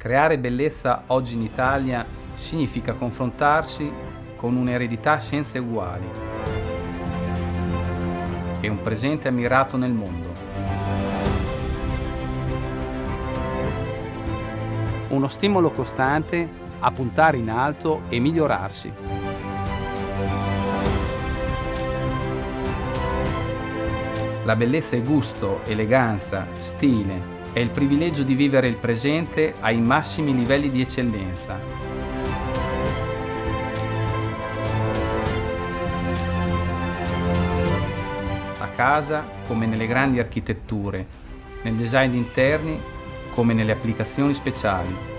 Creare bellezza oggi in Italia significa confrontarsi con un'eredità senza uguali e un presente ammirato nel mondo. Uno stimolo costante a puntare in alto e migliorarsi. La bellezza è gusto, eleganza, stile. È il privilegio di vivere il presente ai massimi livelli di eccellenza. A casa come nelle grandi architetture, nel design interni come nelle applicazioni speciali.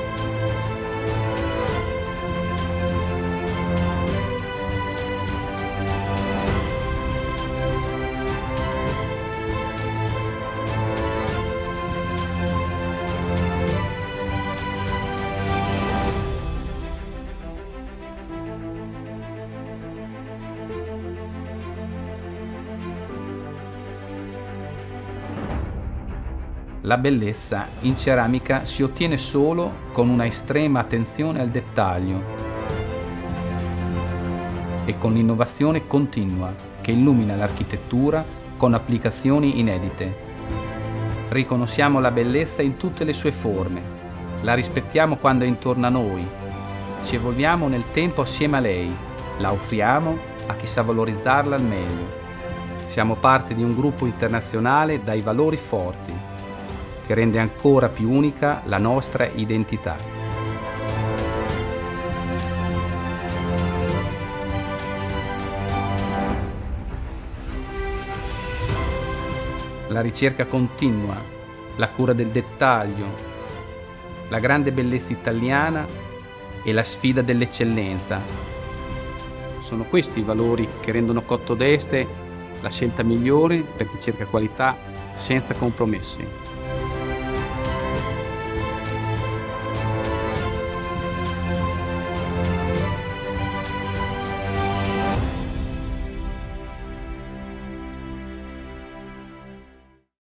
La bellezza in ceramica si ottiene solo con una estrema attenzione al dettaglio e con l'innovazione continua che illumina l'architettura con applicazioni inedite. Riconosciamo la bellezza in tutte le sue forme, la rispettiamo quando è intorno a noi, ci evolviamo nel tempo assieme a lei, la offriamo a chi sa valorizzarla al meglio. Siamo parte di un gruppo internazionale dai valori forti, che rende ancora più unica la nostra identità. La ricerca continua, la cura del dettaglio, la grande bellezza italiana e la sfida dell'eccellenza. Sono questi i valori che rendono Cotto d'Este la scelta migliore per chi cerca qualità senza compromessi.